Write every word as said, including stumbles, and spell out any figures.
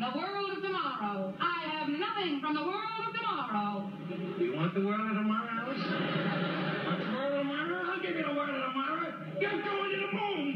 the world of tomorrow. I have nothing from the world of tomorrow. You want the world of tomorrow, Alice? Want the world of tomorrow? I'll give you the world of tomorrow. You're going to the moon.